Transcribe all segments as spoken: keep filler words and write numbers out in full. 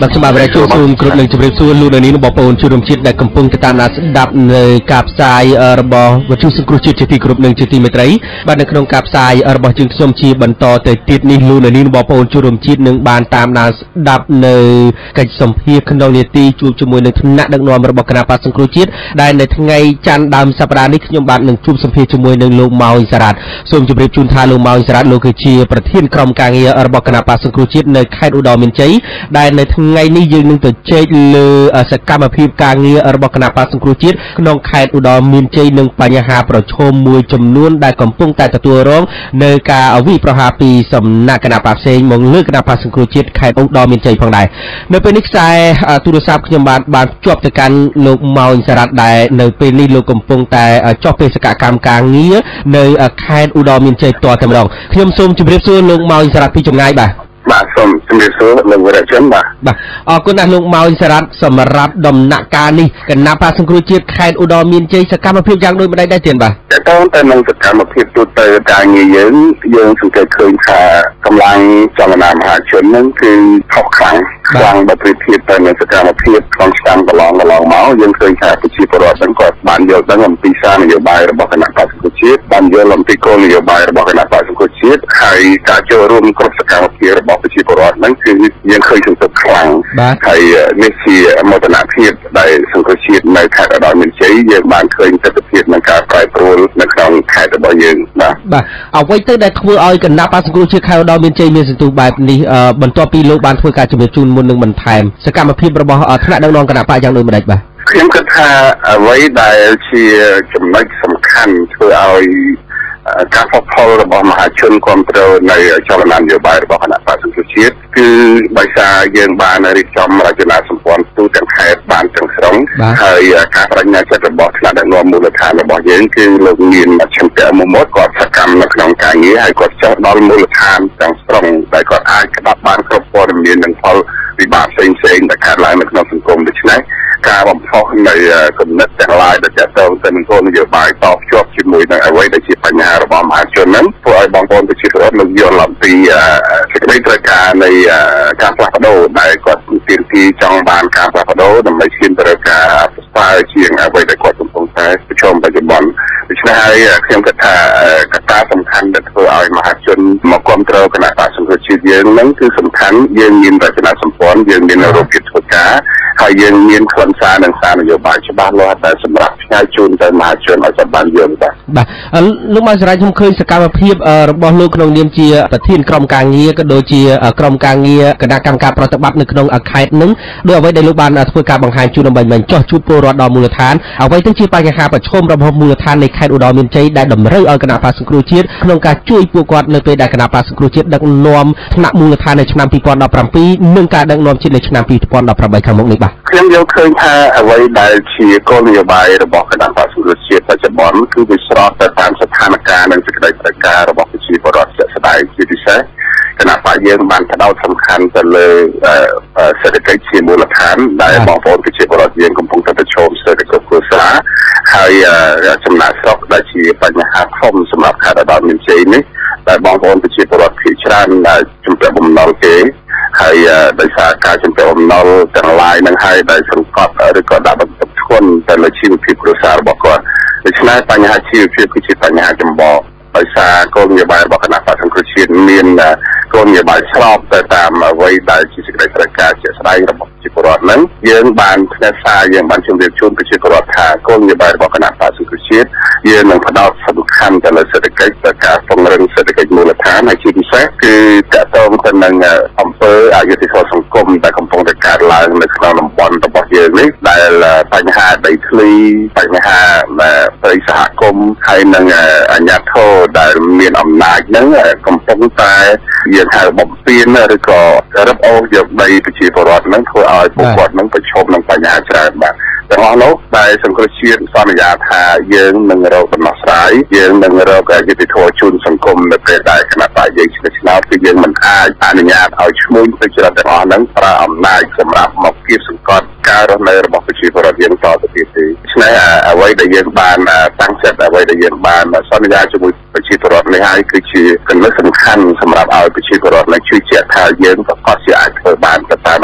บักสมาบริจาคซูมกรุ๊ปหนึ่งจะบริจาคลูนนี้นบอกปนชุดมชิดได้กำปงกระตานาสดับในกาบทรายระบอบวัตถุสังเคราะห์จิตที่กรุ๊ปหนึ่งจิตที่เมตรัยบ้านในขนมกาบทรายระบอบจึงสมชีบรรทอแต่ติดนี้ลูนนี้บอกปนชุดมชิดหนึ่งบานตามนาสดับในการสมเพียรขนมเนตีจูจมวยในทนักดังนอมระบบคณะปัสสังเคราะห์จิตได้ในทั้งไงจันดำสัปดาห์นี้ขยมบานหนึ่งจูสมเพียรจมวยหนึ่งลงเมาอิสระสมจุบริจุนทาลงเมาอิสระโลกเชียประเทศกรมการเงินระบบคณะปัสสังเคราะห์จิตในค่ายอุดรมินใจได้ในทั้งไงนี้ยืนหนึ่งตัวเจเลสกรรมพิบการเงินระบบคณะปัสสังเคราะห์จิตขนมค่ายอุดรมินใจหนึ่งปัญหาประชมมวยจำนวนได้กำปงแต่ตัวร้องในการอวิประหาปีสำนักคณะปัสเซงมองเลือกคณะปัสสังเคราะห์จิตค่ายอุดรมินใจพังใดในเป็นนิสัยตุลศัพท์ขยมบานบานจบจากการโลกเมาอิสระได้ในเป็นนิโลกำปงแต่จบเป็นสกัดกรรมการเงินในค่ายอุดรมินใจตัวแต่มรองขยมส้มจุบเรียบส่วนโลกเมาอิสระพี่จงไงบ่บาสมจำเป็นส่วนหนึ่งเวลาเช่นบ่าบ่ออกคนนั้นลงเมาอิสระสมรับดมนักการนี่กันนับภาสังครุจิตแคนอุดรมีนใจสกัดมาพิจารณาโดยไม่ได้ได้เตียนบ่แต่ต้องแต่นังสกัดมาพิจารณาการเงินเยอะเยอะสุดเคยขากำลังจำนำหาชนนั่นคือเข้าขังคลังบัตรพิจารณาสกัดมาพิจารณาการตลอดตลอดเมายังเคยขาปิชิปรอดตั้งก่อนบานเดียวตั้งลำปีซ่านโยบายระบบคณะปัสสังครุจิตบานเดียวลำปีโกนโยบายระบบคณะปัสสังครุจิตใครการเจอร่วมกรบสกัดมาพิจารณาระบบปิชิปรอดนั่นคือยังเคยถึงสุดครั้งใครเมชีมรณะเพียบได้สังเคราะห์ชีพในแคดดอยมินเชียยังบางเคยจะเพียบในการปลายโปรลในครั้งแคดดอยยังนะบ่เอาไว้ตั้งแต่ทัวร์เอากันนับสังเคราะห์ชีพแคดดอยมินเชียมีสิ่งตัวแบบนี้บรรทอปีโลกบานทัวร์การจำเป็นจูนมนหนึ่งบรรทายสกัดมาเพียบระบบคณะดังนองคณะป่ายังโดยไม่ได้บ่เพียงกระทาไว้ได้เชียจำเป็นสำคัญทัวร์เอาการพบพอระบบมหาชนความเร็วในจรณนโยบายระบบคณะปัสสังครุจิตคือใบชาเยือนบานในริจอมราชนาสมพรตู้จังแคบานจังสรงให้การรายงานจากระบบคณะดังนองมูลฐานระบบเยือนคือลงเงินมาชมเตอมุมดกอดสกรรมในขนมการเงี้ยให้กอดเจ้าดอลมูลฐานจังสรงแต่กอดอายกระดับบานครอบครัวดำเนินหนึ่งพอวิบากเซ็งเซ็งแต่ขาดลายในขนมสังคมดิฉันการบ่มเพาะในกลุ่มนักแต่งลายแต่จะเติมเต็มตัวนโยบายตอบชอบชิมวยในเอาไว้ในชีพปัญญาระบอบมหาชนนั้นผู้ไอ้บางคนไปชีพรถมันย้อนหลังปีสิ่งที่ประการในการปรับโดได้กดตีนทีจองบานการปรับโดนำไปชิมประการสไตล์เชียงเอาไว้ในกดสมพงษ์ใช้ผู้ชมปัจจุบันดิฉันให้เครื่องกระทากระตาสำคัญแต่ผู้ไอ้มหาชนมาความเติมขณะตัดสังเกตชีพเย็นนั้นคือสำคัญเย็นยินแต่ขณะสมพรเย็นยินอารมณ์ผิดทุกข์ให้เย็นยินคนสารนังสารนโยบายฉบับล้อแต่สำหรับชายชนแต่มหาชนอาจจะบานเยอะไปบ่ลูกมาสลายชมเคยสกัดมาเพียบระบบโลกขนมเนียมเชียประเทศกรมการเงียก็โดยเชียกรมการเงียคณะกรรมการปฏิบัติในขนมอาคายนึงด้วยเอาไว้ในลูกบานเพื่อการบังคับจูนใบเหมือนจ่อชุดโปรรดอมูลฐานเอาไว้ตั้งชีปัญหาประชมระบบมูลฐานในค่ายอุดรมินใจได้ดำเรื่องเอาคณะภาสังครุจิตขนมการช่วยปวกวัดในเป็นได้คณะภาสังครุจิตดักนวมคณะมูลฐานในชนามปีปอนดอกปรำปีหนึ่งการดักนวมชิดในชนามปีปอนดอกปรำใบคำมกนี้บ่เครื่องเดียวเคยพาเอาไว้ได้เชียร์ก้นนโยบายระบบคณะภาสังครุจิตปัจจุบันคือวิศวกรตามสถานการณ์ในสิ่งใดประการระบบชีพรอดจะสบายจิตใจขณะฝ่ายเยือนบานกระดาสำคัญแต่เลยเศรษฐกิจชีมูลฐานได้มองผลกิจบริษัทเยือนกำลังจะชมเศรษฐกิจกุศลให้จำหน่ายสต็อกได้ชีปัญหาคล่องสำหรับการระบาดมินจีนี้ได้มองผลกิจบริษัทที่ชราได้จำเป็นบุญนอลเกให้ได้สาการจำเป็นบุญนอลแต่ลายนั้นให้ได้สังกัดหรือก็ได้บรรทุกคนแต่ละชีวิตที่บริษัทบอกว่าในชนะปัญหาชีวิตคือปัญหาจำบอกไปซาโกนยบายบอกขณะปัจจุบันชีนมีนโกนยบายชอบแต่ตามไว้ได้ที่สิ่งใดประการจะสลายระบบจิตรอดนั้นยังบานพนักงานยังบานชมเรียนชุนไปจิตรอดทาโกนยบายบอกขณะปัจจุบันชีนยังนำพนักสำคัญแต่ละเศรษฐกิจประการตรงเรื่องเศรษฐกิจมูลฐานในชีวิตแท้คือจะต้องเป็นหนึ่งอำเภออายุที่เขาสังคมแต่กำลังจะการลายในขนมบอลระบบเยอะนี้ได้ปัญหาใบคลีปัญหาบริษัทกรมให้หนึ่งอัญญาโทได้มีอำนาจนั้นกำลังแต่ยังหาบ่มเปลี่ยนหรือก็รับเอาอย่างใดไปชีพรอดนั้นคือเอาพวกกอดนั้นไปชมนั้นปัญญาใจแบบ แต่ว่าเราได้สังเคราะห์เชียนสอนยาทาเยื้องหนึ่งเราเป็นนักสายเยื้องหนึ่งเราก็จะติดโทษชุนสังคมในประเทศไทยขณะที่ยังชนะคือเยื้องมันอาอนุญาตเอาช่วยไปเจริญแต่ว่านั้นพระอำนาจสำหรับมอบเกียรติสังกัดการในระบบประชาธิปไตยยังต่อไปที่ฉะนั้นเอาไว้ได้ยังบานตั้งเสร็จเอาไว้ได้ยังบานสอนยาช่วยประชาธิปไตยในให้คือชีเป็นเรื่องสำคัญสำหรับเอาประชาธิปไตยในช่วยเจ้าทาเยื้องกับข้อเสียหายเพื่อบานกระตาเอา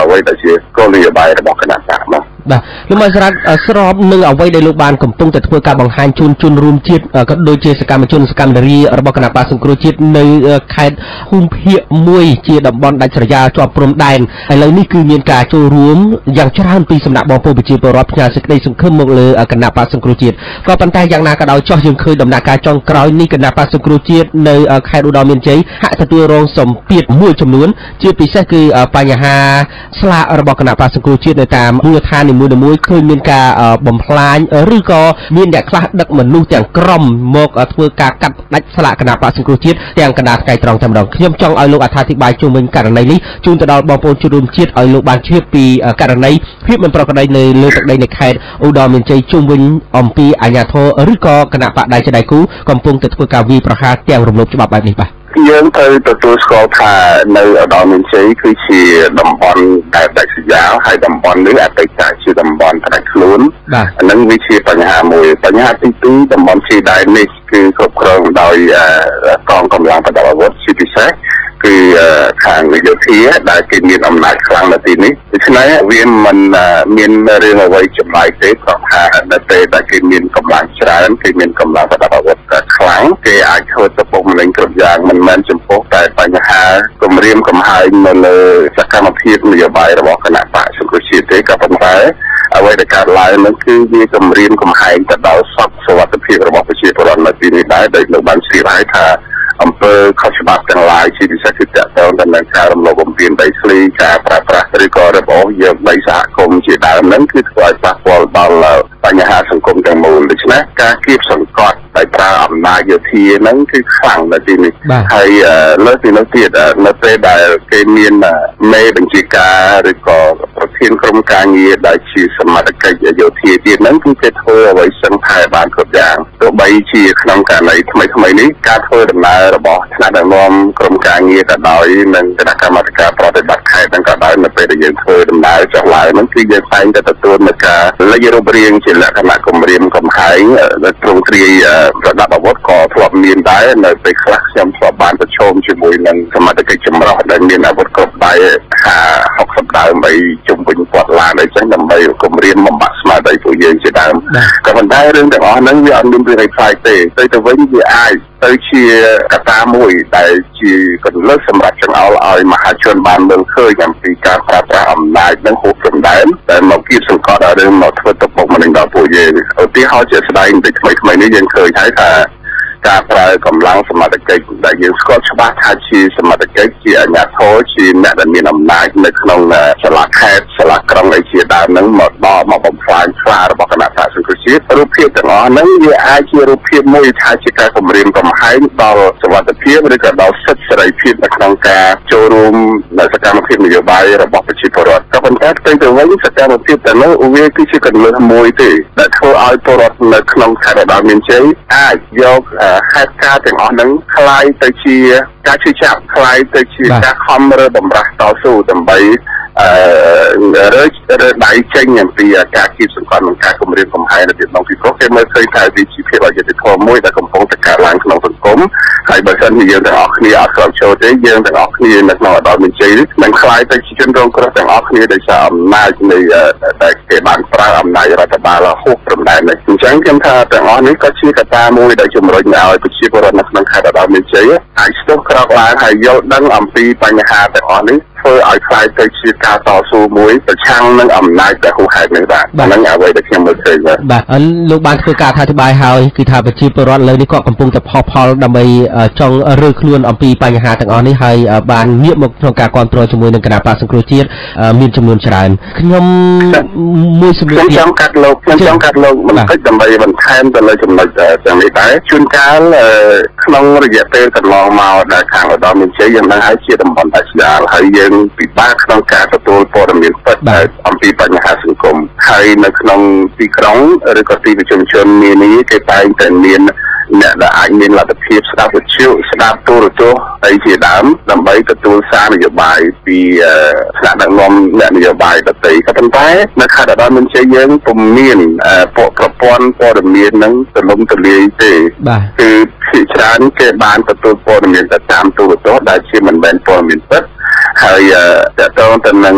អ្វីដែលជាគោលនយោបាយរបស់គណៈបកមកបាទលោកមកស្រាប់ស្របនឹងអ្វីដែលលោកបានកំពុងតែធ្វើការបង្ហាញជូនជនរួមជាតិក៏ដូចជាសកម្មជនសកម្មនារីរបស់គណៈបកសង្គ្រោះជាតិនៅខេត្តភូមិភាគមួយជាតំបន់ដាច់ស្រយាលជាប់ព្រំដែនឥឡូវនេះគឺមានការចូលរួមយ៉ាងច្រើនពីសំណាក់បងប្អូនប្រជាពលរដ្ឋផ្ញើសេចក្តីសង្ឃឹមមកលើគណៈបកសង្គ្រោះជាតិក៏ប៉ុន្តែយ៉ាងណាក៏ដោយចោះយើងឃើញដំណាក់កាលចុងក្រោយនេះគណៈបកសង្គ្រោះជាតិនៅខេត្តឧត្តរមានជ័យហាក់ទទួលរងសម្ពាធមួយចំនួនជាពិសេសគឺបញ្ហាស្លាករបស់គណៈបកសង្គ្រោះជាតិនៅតាមមូលដ្ឋាននីមួយៗឃើញមានការបំផ្លាញឬក៏មានអ្នកខ្លះដឹកមនុស្សទាំងក្រុមមកធ្វើការកាត់ផ្ដាច់ស្លាកគណៈបកសង្គ្រោះជាតិទាំងកណ្ដាលថ្ងៃត្រង់តែម្ដងខ្ញុំចង់ឲ្យលោកអត្ថាធិប្បាយជុំវិញករណីនេះជូនទៅដល់បងប្អូនជនរួមជាតិឲ្យលោកបានជ្រាបពីករណីភាពមិនប្រក្រតីនៅលើទឹកដីនៃខេត្តឧត្តរមានជ័យជុំវិញអំពីអាជ្ញាធរឬក៏គណៈបកដៃជាដៃគូកំពុងតែធ្វើការវាយប្រហារទាំងរំលោភច្បាប់បែបនេះបាទយើងត្រូវទទួលស្គាល់ថានៅឧត្តរមានជ័យគឺជាតំបន់ដែលដាច់ស្រយាលហើយតំបន់នេះអតីតជាតំបន់ផ្ដាច់ខ្លួនអានឹងវាជាបញ្ហាមួយបញ្ហាទីពីរតំបន់ជាដែននេះគឺគ្រប់គ្រងដោយកងកម្លាំងប្រដាប់អាវុធជាពិសេសគឺខាងយោធាដែលគេមានអំណាចខ្លាំងនៅទីនេះដូច្នេះវាមិនមានរឿងអ្វីចម្លែកទេព្រោះថានៅពេលដែលគេមានកម្លាំងច្រើនគេមានកម្លាំងប្រដាប់អាវុធខ្លាំងគេអាចធ្វើទៅពុកម្នេញគ្រប់យ៉ាងមិនមែនចំពោះតែបញ្ហាគម្រាមកំហែងនៅលើសកម្មភាពនយោបាយរបស់គណៈបកសង្គ្រោះជាតិទេក៏ប៉ុន្តែអ្វីដែលកើតឡើងនោះគឺវាគម្រាមកំហែងទៅដល់សពសុវត្ថិភាពរបស់ប្រជាពលរដ្ឋនៅទីនេះដែរដែលលោកបានជ្រាបហើយថាអំពើខុសច្បាប់ទាំងឡាយជាពិសេសគឺតកតងទៅនឹងការរំលោភបំពានដីធ្លីការប្រើប្រាស់ឬក៏របស់យើងដីសហគមន៍ជាដើមហ្នឹងគឺធ្វើឲ្យប៉ះពាល់ដល់បញ្ហាសង្គមទាំងមូលដូច្នេះការគៀបសង្កត់ដោយប្រើអំណាចយោធាហ្នឹងគឺខ្លាំងនៅទីនេះហើយលើពីនោះទៀតនៅពេលដែលគេមានមេបញ្ជាការឬក៏ប្រធានក្រុមការងារដែលជាសមត្ថកិច្ចយោធាទៀតហ្នឹងគឺគេធ្វើអ្វីសឹងថែបានគ្រប់យ៉ាងទោះបីជាក្នុងករណីថ្មីថ្មីនេះការធ្វើដំណើររបស់ថ្នាក់ដឹកនាំក្រុមការងារក៏ដោយនិងគណៈកម្មាធិការប្រតិបត្តិខេត្តហ្នឹងក៏ដោយនៅពេលដែលយើងធ្វើដំណើរចុះឡើងហ្នឹងគឺយើងតែងតែទទួលនៅការលេចរូបរាងជាលក្ខណៈគម្រាមកំហែងទ្រង់ទ្រាយប្រដាប់អាវុធក៏ធ្លាប់មានដែរនៅពេលខ្លះខ្ញុំធ្លាប់បានប្រឈមជាមួយនឹងសមត្ថកិច្ចចម្រុះដែលមានអាវុធគ្រប់ដៃហាហុកសម្ដៅដើម្បីជុំវិញគាត់ឡានអីចឹងដើម្បីគម្រាមបំបាក់ស្មារតីពួកយើងជាដើមក៏ប៉ុន្តែរឿងទាំងអស់ហ្នឹងវាអត់មានរឿងអីខ្លាចទេទៅទៅវិញវាអាចទៅជាកត្តាមួយដែលជាកន្លឹះសម្រាប់ចង្អុលឲ្យមហាជនបានមើលឃើញអំពីការប្រើប្រាស់អំណាចនិងហួសព្រំដែនដែលមកគៀបសង្កត់ឲ្យរឿងមកធ្វើទុកបុកម្នេញដល់ពួកយើងឧទាហរណ៍ជាស្ដែងបន្តិចថ្មីៗនេះយើងឃើញហើយថាការប្រើកម្លាំងសមត្ថកិច្ចដែលយើងស្គាល់ច្បាស់ថាជាសមត្ថកិច្ចជាអាជ្ញាធរជាអ្នកដែលមានអំណាចនៅក្នុងសាលាខេត្តសាលាក្រុងឯជាដើមហ្នឹងមកដល់មកបំផ្លាញខ្លារបស់គណៈបកសង្គ្រោះជាតិរូបភាពទាំងអស់ហ្នឹងវាអាចជារូបភាពមួយថាជាការគម្រាមកំហែងដល់សុវត្ថិភាពឬក៏ដល់សិទ្ធិសេរីភាពនៅក្នុងការចូលរួមនៅសកម្មភាពនយោបាយរបស់ប្រជាពលរដ្ឋក៏ប៉ុន្តែទៅទៅវិញសកម្មភាពទាំងនោះវាគឺជាកន្លឹះមួយទេដែលធ្វើឲ្យពលរដ្ឋនៅក្នុងខេត្តឧត្តរមានជ័យអាចយកហេតុការណ៍ទាំងអស់ហ្នឹងคล้ายទៅជាការជឿចាប់คล้ายទៅជាការខំរើបំរាស់តស៊ូដើម្បីអឺរើរើដៃចេញអំពីការគៀបសង្កត់និងការគម្រាមកំហែងនៅទីក្នុងពិភពគេមើលឃើញថាវាជាភាពអយុត្តិធម៌មួយដែលកំពុងតែកើតឡើងក្នុងសង្គមហើយបើសិនជាយើងទាំងអស់គ្នាអត់ស្របចូលទេយើងទាំងអស់គ្នានៅក្នុងឧត្តរមានជ័យនឹងคล้ายទៅជាជនរងគ្រោះទាំងអស់គ្នាដោយសារអំណាចនៃដែលគេបានប្រើអំណាចរដ្ឋបាលហួសព្រំដែននេះអញ្ចឹងខ្ញុំថាទាំងអស់នេះក៏ជាកត្តាមួយដែលជំរុញឲ្យប្រជាពលរដ្ឋនៅក្នុងខេត្តឧត្តរមានជ័យអាចស្ទុះក្រោកឡើងហើយយល់ដឹងអំពីបញ្ហាទាំងអស់នេះធ្វើឲ្យខ្លាយទៅជាការតស៊ូមួយប្រឆាំងនឹងអំណាចដែលហួសហេតុនេះបាទហ្នឹងអ្វីដែលខ្ញុំមើលឃើញបាទបាទលោកបានធ្វើការអធិប្បាយហើយគឺថាប្រជាពលរដ្ឋលើនេះគាត់កំពុងតែផុសផុលដើម្បីចង់រើខ្លួនអំពីបញ្ហាទាំងអស់នេះហើយបានងាកមកក្នុងការគ្រប់គ្រងជាមួយនឹងគណៈបកសង្គ្រោះជាតិមានចំនួនច្រើនខ្ញុំមួយសម្រាប់ខ្ញុំចង់កាត់លោកខ្ញុំចង់កាត់លោកបន្តិចដើម្បីបន្ថែមទៅលើចំណុចទាំងនេះដែរជួនកាលក្នុងរយៈពេលកន្លងមកដែលខាងឧត្តរមានជ័យយើងនឹងឲ្យជាតំបន់ដាច់ស្រយាលហើយយើងពិបាកក្នុងការទទួលព័ត៌មានពិតអំពីបញ្ហាសង្គមហើយនៅក្នុងទីក្រុងឬក៏ទីប្រជុំជននានាគេតែងតែមានអ្នកដែលអាចមានលទ្ធភាពស្ដាប់វិទ្យុស្ដាប់ទូរទស្សន៍អីជាដើមដើម្បីទទួលសារនយោបាយពីថ្នាក់ដឹកនាំអ្នកនយោបាយដទៃក៏ប៉ុន្តែនៅខេត្តឧត្តរមានជ័យយើងពុំមានប្រព័ន្ធព័ត៌មាននឹងទូលំទូលាយទេគឺភាគច្រើនគេបានទទួលព័ត៌មានទៅតាមទូរទស្សន៍ដែលជាមិនមែនព័ត៌មានពិតហើយតើតើទៅនឹង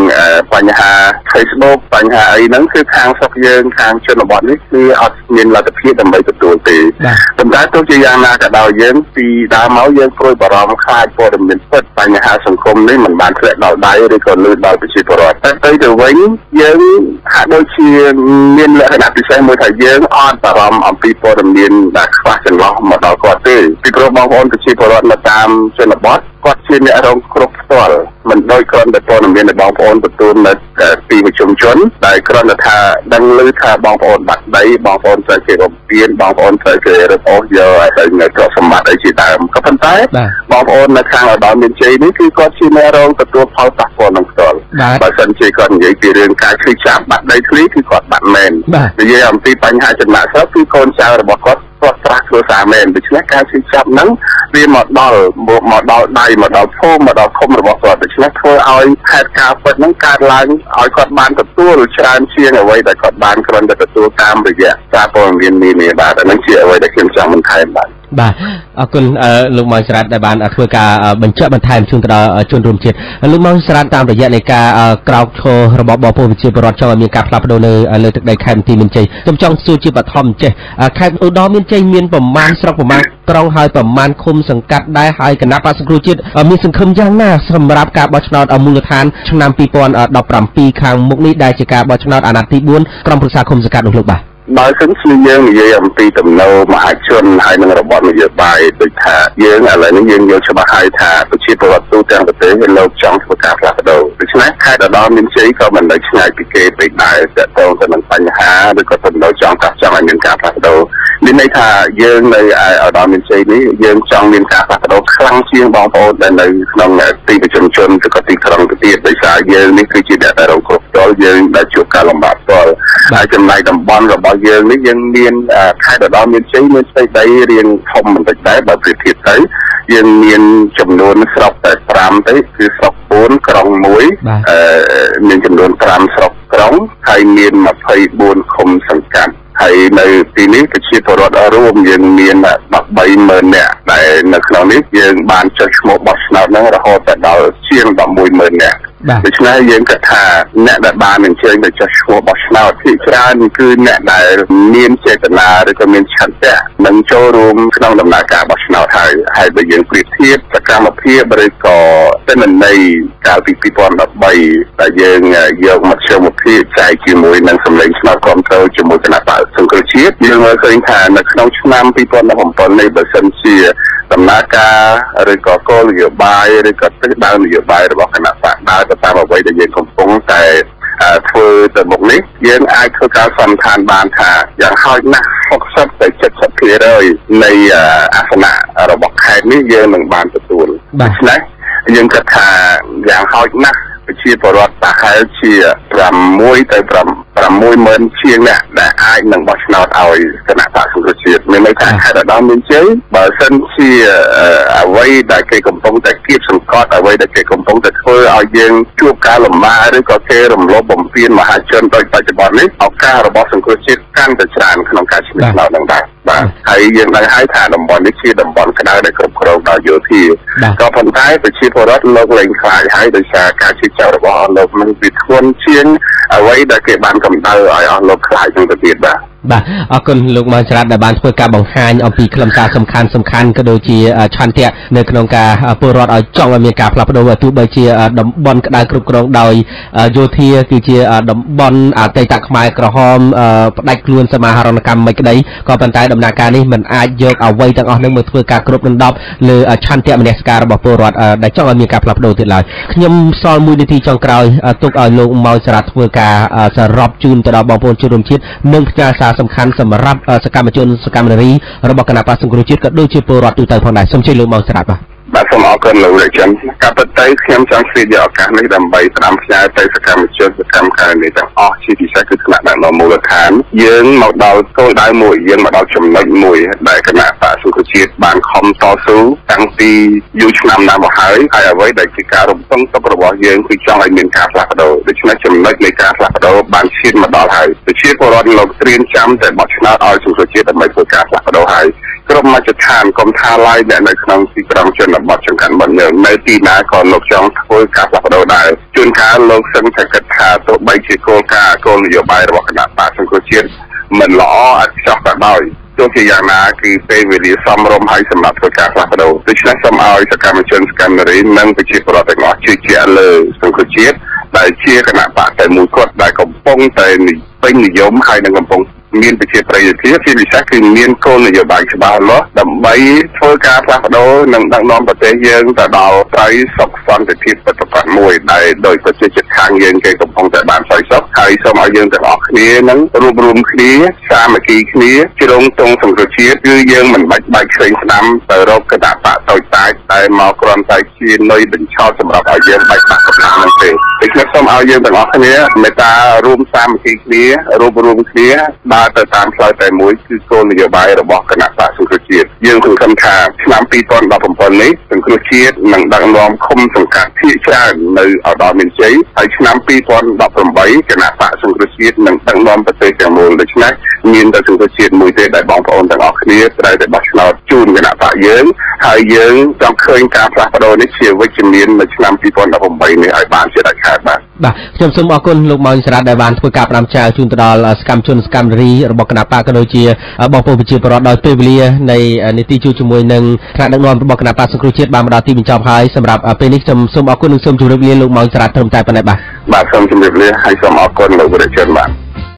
បញ្ហា Facebook បញ្ហាអីហ្នឹងគឺខាងស្រុកយើងខាងជនបទនេះគឺអត់មានលទ្ធភាពដើម្បីទទួលទេប៉ុន្តែទោះជាយ៉ាងណាក៏ដោយយើងពីដើមមកយើងព្រួយបារម្ភខ្លាចព័ត៌មានពិតបញ្ហាសង្គមនេះមិនបានធ្លាក់ដល់ដៃឬក៏លឺដល់ប្រជាពលរដ្ឋតែទៅទៅវិញយើងហាក់ដូចជាមានលក្ខណៈពិសេសមួយថាយើងអត់បារម្ភអំពីព័ត៌មានដែលខ្វះចន្លោះមកដល់គាត់ទេពីព្រោះបងប្អូនប្រជាពលរដ្ឋនៅតាមជនបទគាត់ជាអ្នករងគ្រោះផ្ទាល់មិនដូចគ្រាន់តែព័ត៌មានដែលបងប្អូនទទួលនៅពីប្រជុំជនដែលគ្រាន់តែថាដឹងឮថាបងប្អូនបាត់ដីបងប្អូនត្រូវគេរំពានបងប្អូនត្រូវគេរឹបអូសយកឲ្យនៅទ្រព្យសម្បត្តិអីជាដើមក៏ប៉ុន្តែបងប្អូននៅខាងឧត្តមមានជ័យនេះគឺគាត់ជាអ្នករងទទួលផលប៉ះពាល់នឹងផ្ទាល់បើសិនជាគាត់និយាយពីរឿងការឈឺចាប់បាត់ដីធ្លីគឺគាត់បាត់មែននិយាយអំពីបញ្ហាចំណាក់ស្រុកគឺកូនចៅរបស់គាត់គាត់ត្រាស់ធ្វើសារមែនដូច្នេះការឈឺចាប់ហ្នឹងវាមកដល់មកដល់ដៃមកដល់ភូមិមកដល់ឃុំរបស់គាត់ដូច្នេះធ្វើឲ្យហេតុការណ៍ពិតហ្នឹងកើតឡើងឲ្យគាត់បានទទួលច្រើនជាងអ្វីដែលគាត់បានគ្រាន់តែទទួលតាមរយៈការព័ត៌មាននានាបាទអាហ្នឹងជាអ្វីដែលខ្ញុំចង់បន្ថែមបាទបាទអរគុណលោកម៉ៅស្រាតដែលបានធ្វើការបញ្ជាក់បន្ថែមជូនទៅដល់ជនរួមជាតិលោកម៉ៅស្រាតតាមរយៈនៃការក្រោកឈររបស់បងប្អូនប្រជាពលរដ្ឋចង់ឲ្យមានការផ្លាស់ប្ដូរនៅលើទឹកដីខេត្តបន្ទាយមានជ័យខ្ញុំចង់សួរជាបឋមចេះខេត្តឧត្តរមានជ័យមានប្រមាណស្រុកប្រមាណក្រុងហើយប្រមាណឃុំសង្កាត់ដែរហើយគណៈបក្សសង្គ្រោះជាតិមានសង្ឃឹមយ៉ាងណាសម្រាប់ការបោះឆ្នោតមូលដ្ឋានឆ្នាំពីរពាន់ដប់ប្រាំពីរខាងមុខនេះដែលជាការបោះឆ្នោតអាណត្តិទីបួនក្រុមប្រឹក្សាឃុំសង្កាត់នោះលោកបាទបើសិនជាយើងនិយាយអំពីទំនោរមហាជនហើយនឹងរបបនយោបាយដូចថាយើងឥឡូវនេះយើងយល់ច្បាស់ហើយថាប្រជាពលរដ្ឋទូទាំងប្រទេសលោកចង់ធ្វើការផ្លាស់ប្ដូរដូច្នេះខេត្តឧត្តរមានជ័យក៏មិននៅឆ្ងាយពីគេពេកដែរទាក់ទងទៅនឹងបញ្ហាឬក៏ទំនោរចង់កាត់ចង់ឲ្យមានការផ្លាស់ប្ដូរមានន័យថាយើងនៅឧត្តរមានជ័យនេះយើងចង់មានការផ្លាស់ប្ដូរខ្លាំងជាងបងប្អូនដែលនៅក្នុងទីប្រជុំជនឬក៏ទីក្រុងទៅទៀតដោយសារយើងនេះគឺជាអ្នកដែលរងគ្រោះផ្ទាល់យើងដែលជួបការលំបាកផ្ទាល់ហើយចំណែកតំបន់របស់យើងនេះយើងមានខេត្តឧត្តរមានជ័យមានផ្ទៃដីរាងធំបន្តិចដែរបើប្រៀបធៀបទៅយើងមានចំនួនស្រុកតែប្រាំទេគឺស្រុកបួនក្រុងមួយអឺមានចំនួនប្រាំស្រុកក្រុងហើយមានម្ភៃបួនឃុំសង្កាត់ហើយនៅទីនេះប្រជាពលរដ្ឋរួមយើងមានដប់បីម៉ឺននាក់ដែលនៅក្នុងនេះយើងបានចុះឈ្មោះបោះឆ្នោតហ្នឹងរហូតដល់ជាងដប់មួយម៉ឺននាក់ដូច្នេះយើងគិតថាអ្នកដែលបានអញ្ជើញទៅចុះឈ្មោះបោះឆ្នោតភាគច្រើនគឺអ្នកដែលមានចេតនាឬក៏មានឆន្ទៈនឹងចូលរួមក្នុងដំណើរការបោះឆ្នោតហើយហើយបើយើងប្រៀបធៀបសកម្មភាពឬក៏ទិន្នន័យកាលពីពីរពាន់ដប់បីដែលយើងយកមធ្យោបាយចែកជាមួយនឹងសម្លេងឆ្នោតគ្រប់គ្រងជាមួយគណៈបក្សសង្គ្រោះជាតិយើងមើលឃើញថានៅក្នុងឆ្នាំពីរពាន់ដប់ប្រាំនេះបើសិនជាដំណើរការឬក៏គោលនយោបាយឬក៏ទិសដៅនយោបាយរបស់គណៈបក្សដើរទៅតាមអ្វីដែលយើងកំពុងតែធ្វើទៅមុខនេះយើងអាចធ្វើការសន្និដ្ឋានបានថាយ៉ាងហោចណាស់ហុកសិបទៅเจ็ดสิบភាគរយនៃអាសនៈរបស់ខេត្តនេះយើងនឹងបានទទួលដូច្នេះយើងគិតថាយ៉ាងហោចណាស់ប្រជាពលរដ្ឋប្រហែលជាប្រាំមួយទៅប្រាំមួយម៉ឺនជាងអ្នកដែលអាចនឹងបោះឆ្នោតឲ្យគណៈបក្សសង្គ្រោះជាតិមានន័យថាខេត្តឧត្តរមានជ័យបើសិនជាអ្វីដែលគេកំពុងតែគៀបសង្កត់អ្វីដែលគេកំពុងតែធ្វើឲ្យយើងជួបការលំបាកឬក៏គេរំលោភបំពានមហាជនដោយបច្ចុប្បន្ននេះឱកាសរបស់សង្គ្រោះជាតិកាន់តែច្រើនក្នុងការឈ្នះឆ្នោតនឹងដែរបាទហើយយើងដឹងហើយថាតំបន់នេះជាតំបន់ក្តៅដែលគ្រប់គ្រងដោយយោធាក៏ប៉ុន្តែប្រជាពលរដ្ឋលោកលែងខ្លាចហើយដោយសារការជិះចៅរបស់អស់លោកនឹងវាធ្ងន់ជាងអ្វីដែលគេបានកម្ដៅឲ្យអស់លោកខ្លាចនឹងទៅទៀតបាទបាទអរគុណលោកម៉ៅច្រាតដែលបានធ្វើការបង្ហាញអំពីខ្លឹមសារសំខាន់សំខាន់ក៏ដូចជាឆន្ទៈនៅក្នុងការពលរដ្ឋឲ្យចង់ឲ្យមានការផ្លាស់ប្ដូរទោះបីជាតំបន់ក្តៅគ្រប់គ្រងដោយយោធាគឺជាតំបន់អតីតខ្មែរក្រហមផ្ដាច់ខ្លួនសមាហរណកម្មមិនក្តីក៏ប៉ុន្តែដំណើរការនេះមិនអាចយកអ្វីទាំងអស់នឹងមកធ្វើការគ្រប់ដណ្ដប់លើឆន្ទៈមនសិការរបស់ពលរដ្ឋដែលចង់ឲ្យមានការផ្លាស់ប្ដូរទៀតឡើយខ្ញុំសល់មួយនាទីចុងក្រោយទុកឲ្យលោកម៉ៅច្រាតធ្វើការសរុបជូនទៅដល់បងប្អូនជនរួមជាតិនិងផ្ញើសារសំខាន់សម្រាប់សកម្មជនសកម្មនារីរបស់គណៈបក្សសង្គ្រោះជាតិក៏ដូចជាពលរដ្ឋទូទៅផងដែរសូមជម្រាបលោកម៉ៅច្រាតបាទបាទសូមអរគុណលោករាជិនការពិតទៅខ្ញុំចង់ស្វែងរកឱកាសនេះដើម្បីផ្ដាំផ្ញើទៅសកម្មជនសកម្មការងារទាំងអស់ជាពិសេសគឺថ្នាក់ដឹកនាំមូលដ្ឋានយើងមកដល់គោលដៅមួយយើងមកដល់ចំណុចមួយដែលគណៈបក្សសង្គ្រោះជាតិបានខំតស៊ូតាំងពីយូរឆ្នាំណាស់មកហើយហើយអ្វីដែលជាការរំពឹងទុករបស់យើងគឺចង់ឲ្យមានការផ្លាស់ប្ដូរដូច្នេះចំណុចនៃការផ្លាស់ប្ដូរបានឈានមកដល់ហើយប្រជាពលរដ្ឋលោកត្រៀមចាំតែបោះឆ្នោតឲ្យសង្គ្រោះជាតិដើម្បីធ្វើការផ្លាស់ប្ដូរហើយក្រុមមជ្ឈដ្ឋានកុំថាឡាយដែលនៅក្នុងទីក្រុងជនបទចង្កាន់បនយើងនៅទីណាក៏លោកចង់ធ្វើការផ្លាស់ប្ដូរដែរជួនកាលលោកសឹងតែគិតថាទោះបីជាគោលការណ៍គោលនយោបាយរបស់គណៈបកសង្គ្រោះជាតិមិនល្អឥតខ្ចោះក៏ដោយទោះជាយ៉ាងណាគឺពេលវេលាសមរម្យហើយសម្រាប់ធ្វើការផ្លាស់ប្ដូរដូច្នេះសូមឲ្យសកម្មជនសកម្មនារីនិងប្រជាពលរដ្ឋទាំងអស់ជឿជាក់លើសង្គ្រោះជាតិដែលជាគណៈបកតែមួយគត់ដែលកំពុងតែពេញនិយមហើយនឹងកំពុងមានប្រជាប្រិយភាពជាពិសេសគឺមានគោលនយោបាយច្បាស់លាស់ដើម្បីធ្វើការផ្លាស់ប្ដូរនិងដឹកនាំប្រទេសយើងទៅដល់ត្រៃសុខសន្តិភាពពិតប្រាកដមួយដែលដោយប្រជាជិតខាងយើងគេកំពុងតែបានសោយសុខហើយសូមឲ្យយើងទាំងអស់គ្នានឹងរួមរួមគ្នាសាមគ្គីគ្នាជ្រងទងសង្គ្រោះជាតិគឺយើងមិនបាច់បែកខ្វែងស្ដាំទៅរកគណៈបកតូចតាចតែមកគ្រាន់តែជានុយបញ្ឆោតសម្រាប់ឲ្យយើងបែកបាក់កម្លាំងនោះទេដូច្នេះសូមឲ្យយើងទាំងអស់គ្នាមេត្តារួមសាមគ្គីគ្នារួមរួមគ្នាដើរទៅតាមផ្លូវតែមួយគឺគោលនយោបាយរបស់គណៈបកសង្គ្រោះជាតិយើងសង្ឃឹមថាឆ្នាំពីរពាន់ដប់ប្រាំbảyនេះសង្គ្រោះជាតិនឹងដឹកនាំឃុំសង្កាត់ភាគច្រើននៅឧត្តរមានជ័យហើយឆ្នាំពីរពាន់ដប់ប្រាំbảyគណៈបកសង្គ្រោះជាតិនឹងដឹកនាំប្រទេសទាំងមូលដូច្នេះមានតែសង្គ្រោះជាតិមួយទេដែលបងប្អូនទាំងអស់គ្នាត្រូវតែបោះឆ្នោតជូនគណៈបកយើងហើយយើងចង់ឃើញការផ្លាស់ប្ដូរនេះជាវិជ្ជមាននៅឆ្នាំពីរពាន់ដប់ប្រាំbảyនេះឲ្យបានជាដាច់ខាតបាទបាទខ្ញុំសូមអរគុណលោកម៉ៅស្រាតដែលបានធ្វើការផ្ដាំចៅជូនទៅដល់សកម្មជនសកម្មនារីរបស់គណៈបកក៏ដូចជាបងប្អូនប្រជាពលរដ្ឋដោយពេលវេលានៃនីតិជួបជាមួយនឹងថ្នាក់ដឹកនាំរបស់គណៈបកសង្គ្រោះជាតិបានមកដល់ទីបញ្ចប់ហើយសម្រាប់ពេលនេះខ្ញុំសូមអរគុណនិងសូមជម្រាបលាលោកម៉ៅស្រាតត្រឹមតែប៉ុណ្ណេះបាទបាទសូមជម្រាបលាហើយសូមអរគុណលោកវិរៈជនបាទ